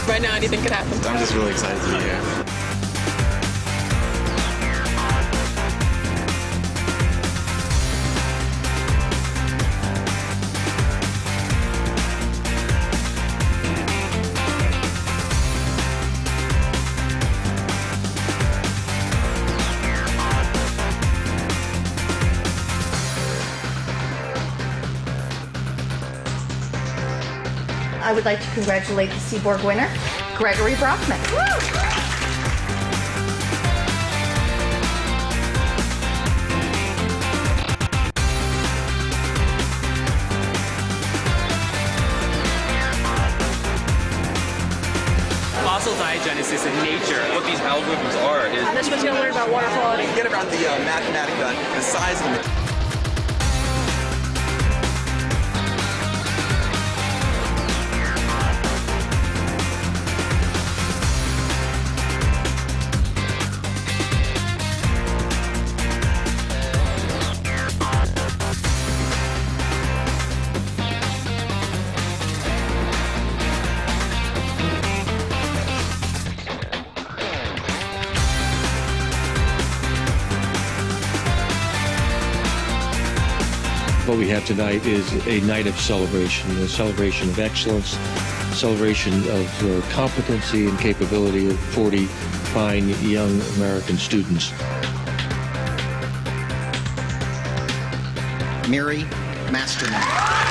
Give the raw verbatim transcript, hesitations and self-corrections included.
Right now, anything could happen. I'm just really excited to be here. I would like to congratulate the Seaborg winner, Gregory Brockman. Woo! Fossil diagenesis in nature. What these algorithms are is... This one's going to learn about water quality. Get around the uh, mathematic, uh, the size of the... What we have tonight is a night of celebration, a celebration of excellence, celebration of uh, competency and capability of forty fine young American students. Mary Masterman.